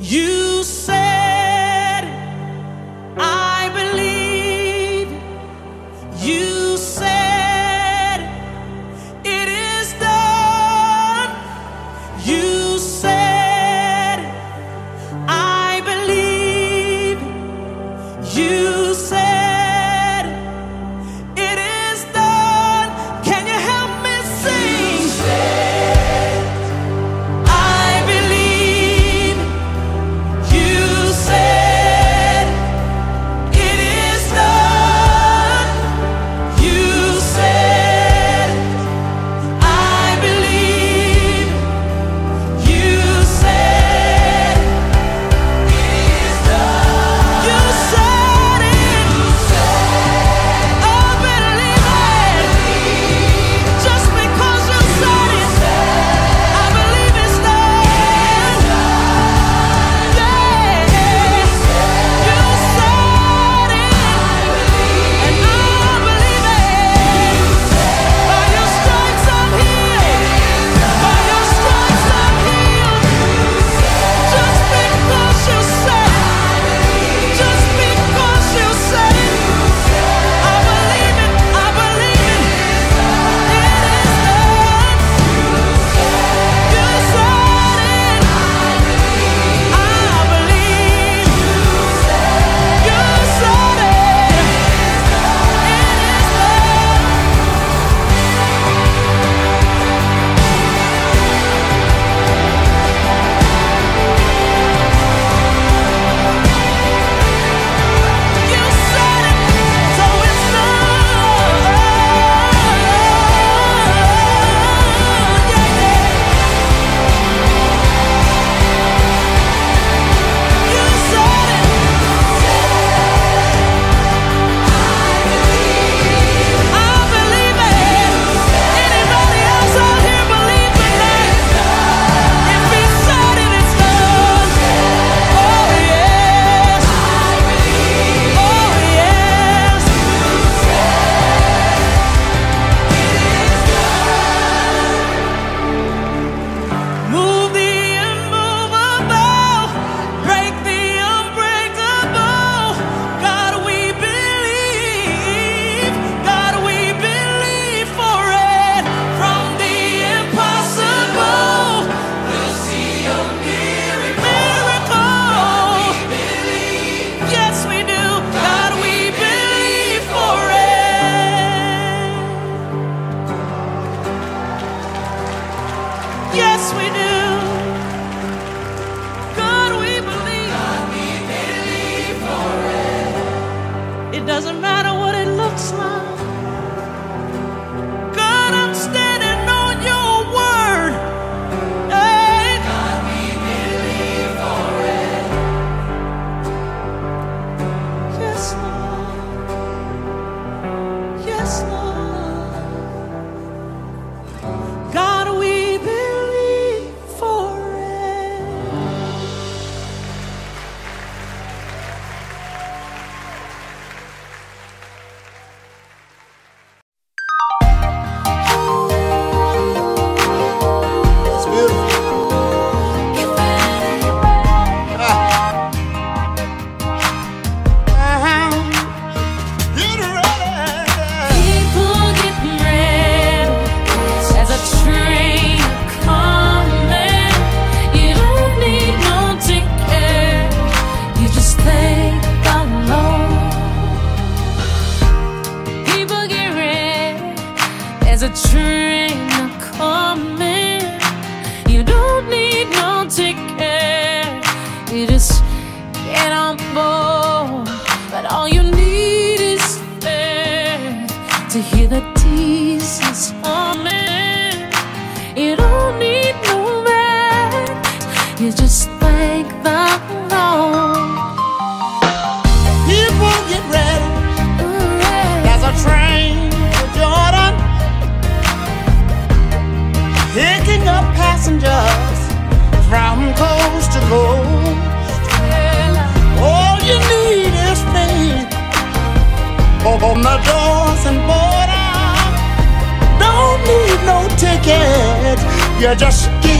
You said, I believe. You said, it is done. You said, I believe. You said, it is done. Can you help me sing? You said, I believe. You said, it is done. You said, I believe. You said, it is done. You said it. I believe it. Just because you said it, I believe it's done. Yeah. You said it, and I believe it. By your stripes I'm healed. By your stripes I'm healed. Just because you said it. Just because you said it. I believe it. I believe it. It is done. You said it. I believe. You said it. It is done. You said it, so it's done. Yeah, you said it. I believe it. Anybody else out here believe in that? If he said it, it's done. Oh yes. Oh yes. Move the immovable, break the unbreakable. God, we believe. God, we believe for it. From the impossible, we'll see a miracle. Yes, we do. God, we believe for it. Yes, we do. God, we believe. It doesn't matter what it looks like. God, I'm standing on your word. Hey. God, we believe for it. Yes, Lord. Yes, Lord. God, we believe for it. That's beautiful. Get ready. People get mad as a train coming. You don't need no ticket. You just thank the Lord. People get ready as a train coming. You don't need no ticket. You just get on board. But all you need is faith to hear the Jesus humming. You don't need no man. You just thank the Lord. People get ready. Ooh, yeah. There's a train to Jordan, picking up passengers from coast to coast. All you need is faith. Open the doors and board out. Don't need no ticket. You just get